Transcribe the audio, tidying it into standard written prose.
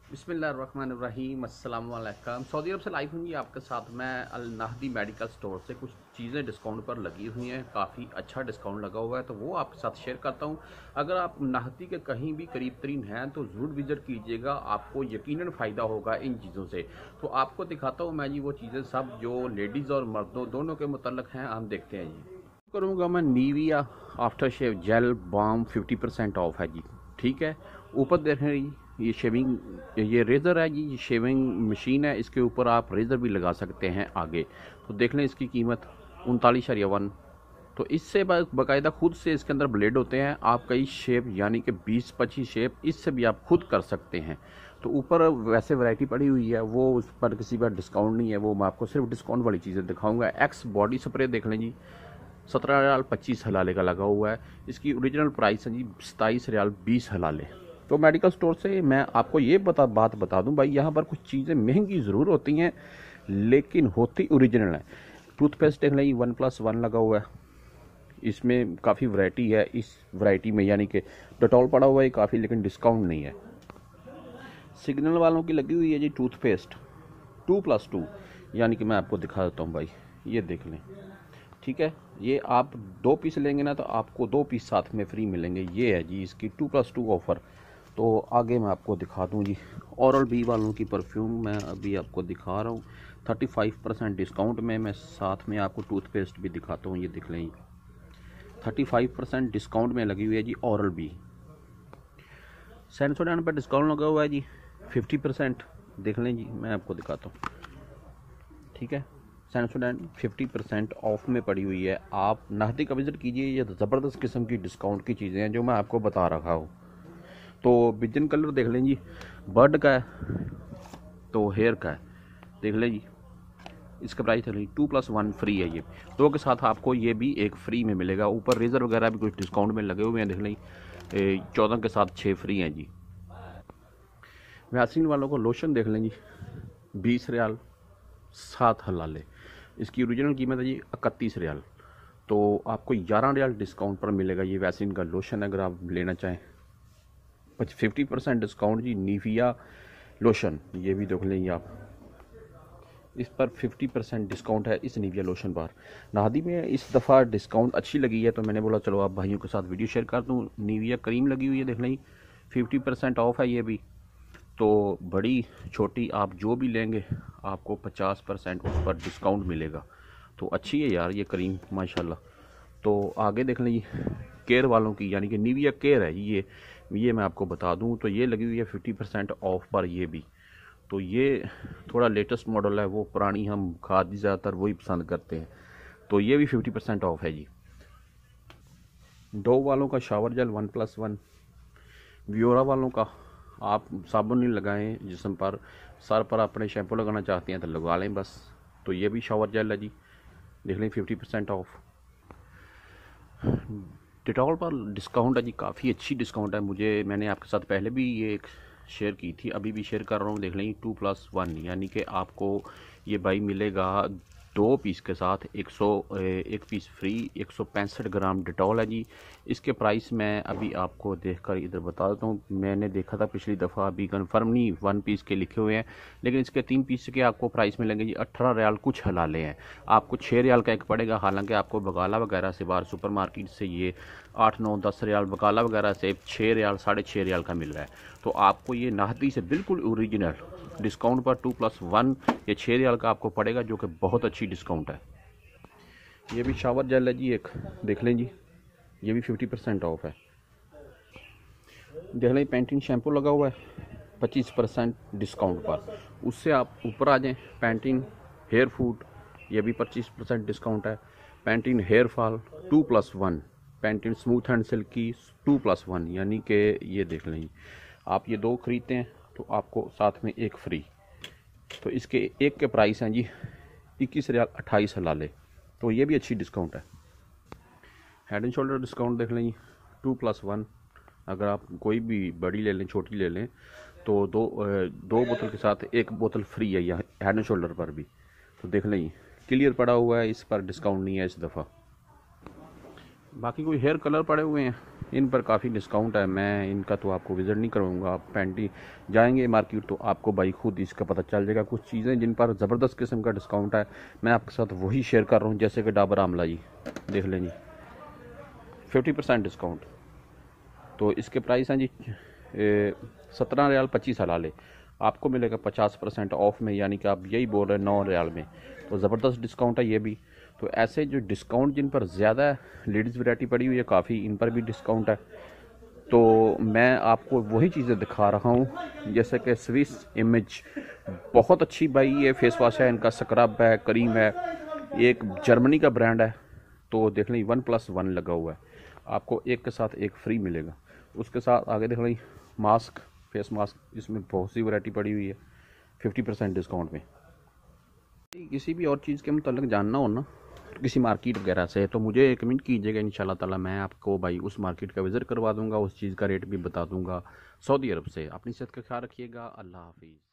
बिस्मिल्लाहिर्रहमानिर्रहीम अस्सलाम वालेकुम। सऊदी अरब से लाइव हूँ जी आपके साथ। मैं अल नहदी मेडिकल स्टोर से कुछ चीज़ें डिस्काउंट पर लगी हुई हैं, काफ़ी अच्छा डिस्काउंट लगा हुआ है, तो वो आपके साथ शेयर करता हूँ। अगर आप नहदी के कहीं भी करीब तरीन हैं तो ज़रूर विज़िट कीजिएगा, आपको यकीनन फ़ायदा होगा इन चीज़ों से। तो आपको दिखाता हूँ मैं जी वो चीज़ें सब जो लेडीज़ और मर्दों दोनों के मुतल्लिक हैं। हम देखते हैं जी। करूँगा मैं Nivea after shave gel balm 50% off है जी। ठीक है, ऊपर देख रहे हैं ये शेविंग, ये रेज़र है जी, ये शेविंग मशीन है, इसके ऊपर आप रेज़र भी लगा सकते हैं आगे। तो देख लें इसकी कीमत 39.1। तो इससे बाकायदा खुद से इसके अंदर ब्लेड होते हैं, आप कई शेप यानी कि 20-25 शेप इससे भी आप खुद कर सकते हैं। तो ऊपर वैसे वैरायटी पड़ी हुई है, वो उस पर किसी पर डिस्काउंट नहीं है, वो मैं आपको सिर्फ डिस्काउंट वाली चीज़ें दिखाऊंगा। एक्स बॉडी स्प्रे देख लें जी, 17 रियाल 25 हलाले का लगा हुआ है। इसकी ओरिजिनल प्राइस है जी 27 रियाल 20 हलाले। तो मेडिकल स्टोर से मैं आपको ये बात बता दूं भाई, यहाँ पर कुछ चीज़ें महंगी ज़रूर होती हैं लेकिन होती ओरिजिनल है। टूथपेस्ट देख लें 1+1 लगा हुआ है, इसमें काफ़ी वैरायटी है। इस वैरायटी में यानी कि डेटॉल पड़ा हुआ है काफ़ी, लेकिन डिस्काउंट नहीं है। सिग्नल वालों की लगी हुई है जी टूथपेस्ट 2+2, यानी कि मैं आपको दिखा देता हूँ भाई, ये देख लें। ठीक है, ये आप 2 पीस लेंगे ना तो आपको 2 पीस साथ में फ्री मिलेंगे। ये है जी इसकी 2+2 ऑफ़र। तो आगे मैं आपको दिखा दूं जी ओरल बी वालों की परफ्यूम मैं अभी आपको दिखा रहा हूँ 35% डिस्काउंट में। मैं साथ में आपको टूथपेस्ट भी दिखाता हूँ, ये देख लें 35% डिस्काउंट में लगी हुई है जी ओरल बी। सेंसोडाइन पर डिस्काउंट लगा हुआ है जी 50%। देख लें जी, मैं आपको दिखाता हूँ। ठीक है, सेंसोडाइन 50% ऑफ में पड़ी हुई है। आप नहदी का विज़िट कीजिए, ये ज़बरदस्त किस्म की डिस्काउंट की चीज़ें हैं जो मैं आपको बता रहा हूँ। तो बिजन कलर देख लें जी, बर्ड का है तो हेयर का है, देख लें जी। इसका प्राइस है 2+1 फ्री है, ये 2 के साथ आपको ये भी एक फ्री में मिलेगा। ऊपर रेज़र वगैरह भी कुछ डिस्काउंट में लगे हुए हैं, देख लें 14 के साथ 6 फ्री हैं जी। वैसलीन वालों को लोशन देख लें जी 20 रियाल 7 हलाले। इसकी ओरिजिनल कीमत है जी 31 रियाल। तो आपको 11 रियाल डिस्काउंट पर मिलेगा ये वैसलीन का लोशन अगर आप लेना चाहें। 50% डिस्काउंट जी निविया लोशन, ये भी देख लेंगे आप, इस पर 50% डिस्काउंट है इस निविया लोशन पर। नादी में इस दफ़ा डिस्काउंट अच्छी लगी है तो मैंने बोला चलो आप भाइयों के साथ वीडियो शेयर कर दूँ। निविया क्रीम लगी हुई है, देख लें 50% ऑफ है ये भी। तो बड़ी छोटी आप जो भी लेंगे आपको 50% उस पर डिस्काउंट मिलेगा। तो अच्छी है यार ये क्रीम माशाल्लाह। तो आगे देख लें केयर वालों की, यानी कि निविया केयर है ये मैं आपको बता दूं तो ये लगी हुई है 50% ऑफ पर ये भी। तो ये थोड़ा लेटेस्ट मॉडल है, वो पुरानी हम खादी ज़्यादातर वही पसंद करते हैं। तो ये भी 50% ऑफ है जी। डोव वालों का शावर जेल 1+1। वियोरा वालों का आप साबुन नहीं लगाएं जिस्म पर, सर पर अपने शैम्पू लगाना चाहते हैं तो लगा लें बस। तो ये भी शावर जेल है जी, देख लें 50% ऑफ। डिटॉल पर डिस्काउंट है जी, काफ़ी अच्छी डिस्काउंट है। मैंने आपके साथ पहले भी ये एक शेयर की थी, अभी भी शेयर कर रहा हूँ। देख लें 2+1, यानी कि आपको ये भाई मिलेगा 2 पीस के साथ 1 पीस फ्री। 165 ग्राम डिटॉल है जी। इसके प्राइस मैं अभी आपको देखकर इधर बता देता हूँ। मैंने देखा था पिछली दफ़ा, अभी कंफर्म नहीं 1 पीस के लिखे हुए हैं, लेकिन इसके 3 पीस के आपको प्राइस मिलेंगे जी 18 रियाल कुछ हलाले हैं। आपको 6 रियाल का एक पड़ेगा, हालांकि आपको बगाला वगैरह से बाहर सुपर मार्केट से ये 8, 9, 10 रियाल, बगाला वगैरह से 6 रियाल 6.5 रियाल का मिल रहा है। तो आपको ये नाहदी से बिल्कुल ओरिजिनल डिस्काउंट पर 2+1 ये 6 रियाल का आपको पड़ेगा, जो कि बहुत अच्छी डिस्काउंट है। ये भी शावर जेल है जी एक, देख लें जी, ये भी 50% ऑफ है। देख लें पैंटीन शैम्पू लगा हुआ है 25% डिस्काउंट पर। उससे आप ऊपर आ जाएं, पैंटीन हेयर फूड, ये भी 25% डिस्काउंट है। Pantene hair fall 2+1, Pantene smooth and silky 2+1, यानी कि ये देख लें आप ये 2 खरीदते हैं तो आपको साथ में एक फ्री। तो इसके एक के प्राइस हैं जी 21 रियाल 28 हलाले। तो ये भी अच्छी डिस्काउंट है। हेड एंड शोल्डर डिस्काउंट देख लें 2+1। अगर आप कोई भी बड़ी ले लें छोटी ले लें तो दो बोतल के साथ एक बोतल फ्री है यहाँ हेड एंड शोल्डर पर भी। तो देख लें क्लियर पड़ा हुआ है, इस पर डिस्काउंट नहीं है इस दफ़ा। बाकी कोई हेयर कलर पड़े हुए हैं इन पर काफ़ी डिस्काउंट है। मैं इनका तो आपको विज़िट नहीं करवाऊँगा, आप पैंटी जाएंगे मार्केट तो आपको भाई खुद इसका पता चल जाएगा। कुछ चीज़ें जिन पर ज़बरदस्त किस्म का डिस्काउंट है मैं आपके साथ वही शेयर कर रहा हूँ, जैसे कि डाबर आमला जी देख लें जी 50% डिस्काउंट। तो इसके प्राइस हैं जी 17 रियाल 25 हलाले, आपको मिलेगा 50% ऑफ में, यानी कि आप यही बोल रहे हैं 9 रियाल में। तो ज़बरदस्त डिस्काउंट है ये भी। तो ऐसे जो डिस्काउंट जिन पर ज़्यादा लेडीज़ वैरायटी पड़ी हुई है काफ़ी, इन पर भी डिस्काउंट है। तो मैं आपको वही चीज़ें दिखा रहा हूँ, जैसे कि स्विस इमेज बहुत अच्छी भाई ये फेस वॉश है, इनका स्क्रब है, क्रीम है, एक जर्मनी का ब्रांड है। तो देख लें 1+1 लगा हुआ है, आपको एक के साथ एक फ्री मिलेगा। उसके साथ आगे देख लें मास्क, फेस मास्क, इसमें बहुत सी वैरायटी पड़ी हुई है 50% डिस्काउंट में। किसी भी और चीज़ के मतलब जानना हो ना किसी मार्केट वगैरह से, तो मुझे कमेंट कीजिएगा, इंशाल्लाह ताला मैं आपको भाई उस मार्केट का विज़िट करवा दूंगा, उस चीज़ का रेट भी बता दूंगा। सऊदी अरब से। अपनी सेहत का ख्याल रखिएगा। अल्लाह हाफिज़।